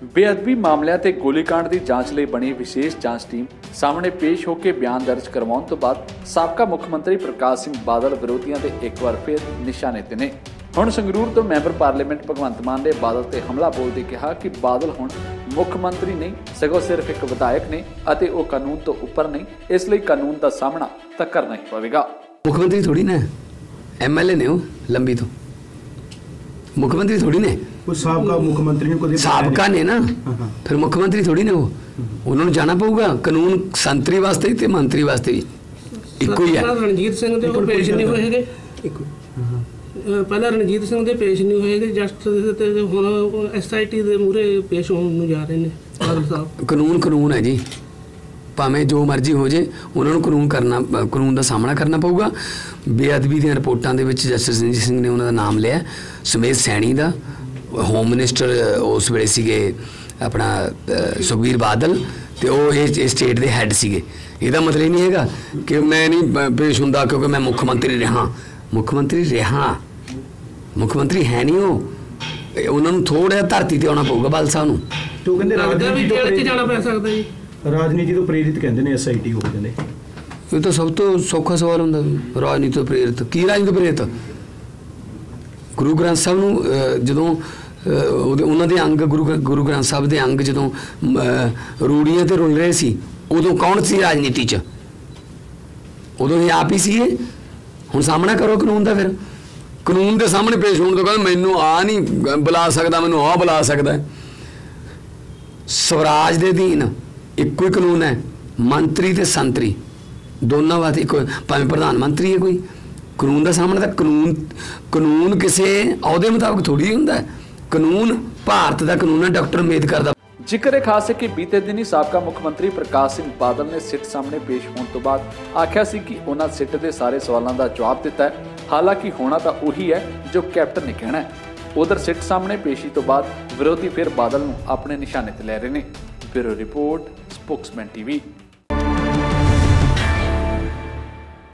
बेअदबी मामलों ते गोलीकांड की जांच लई बनी विशेष जांच टीम सामने पेश होकर बयान दर्ज करवाउण तो बाद साबका मुख्यमंत्री प्रकाश सिंह बादल विरोधियों के एक बार फिर निशाने ते ने। हुण संगरूर तो मैंबर पार्लीमेंट भगवंत मान ने बादल ते हमला बोलदे कहा कि बादल हुण मुख्यमंत्री नहीं सगों सिर्फ एक विधायक ने अते वो कानून तो उपर नहीं, इसलिए कानून का सामना तो करना ही पवेगा। मुख्यमंत्री थोड़ी ना MLA ने वो लंबी तो मुख्यमंत्री थोड़ी ने साबका मुख्यमंत्री ने साबका ने ना फिर मुख्यमंत्री थोड़ी ने वो उन्होंने जाना पऊगा। कानून संतरी वास्ते ते मंत्री वास्ते भी इक्को ही है। रणजीत सिंह दे पेश नहीं होएगे पहला रणजीत सिंह दे पेश नहीं होएगे जस्टिस ते हुण SIT दे मूहरे पेश होण नूं जा रहे ने बादल साहब। कानून है जी, भावें जो मर्जी हो जाए उन्होंने कानून का सामना करना पऊगा। बेअदबी दी रिपोर्टां दे विच जस्टिस रणजीत सिंह ने उन्होंने नाम लिया, सुमेध सैनी का होम मिनिस्टर उस वेले सीगे अपना सुखबीर बादल तो वो स्टेट के हैड सीगे। इहदा मतलब नहीं है कि मैं नहीं पेश हुंदा क्योंकि मैं मुख्यमंत्री रहा मुख्यमंत्री है नहीं वो, उन्होंने थोड़ा धरती ते आना पऊगा बादल साहब नूं। तो कहंदे राजनीति तो प्रेरित कहंदे ने SIT हो कहंदे। ये तो सब तो सौखा सवाल हुंदा राजनीति तो प्रेरित की राजनीति प्रेरित गुरु ग्रंथ साहब नूं जदों उन्हां दे अंग गुरु ग्रंथ साहब दे अंग जदों रूड़ियां ते रुल रहे सी उदों कौन सी राजनीति च, उदों ही आप ही सीगे। हुण सामना करो कानून का, फिर कानून के सामने पेश होने तो कहते मैनू आ नहीं बुला सकता, मैनू आ बुला सकता है। स्वराज के अधीन इक्को ही कानून है, मंत्री ते संतरी दोनों वास्ते इक्को, भावें प्रधानमंत्री है कोई कानून का सामना तो कानून किसी अहदे मुताबिक थोड़ी हुंदा है। कानून भारत का कानून है, डॉक्टर अंबेडकर का। जिक्र खास है कि बीते दिन ही साबका मुख्यमंत्री प्रकाश सिंह बादल ने सिट सामने पेश होने तो बाद आख्या सी कि उन्होंने सिट के सारे सवालों का जवाब दिता है, हालांकि होना तो उही है जो कैप्टन ने कहना है। उधर सिट सामने पेशी तो बाद विरोधी फिर बादल नूं अपने निशाने ते लै रहे ने। Bureau report, spokesman TV।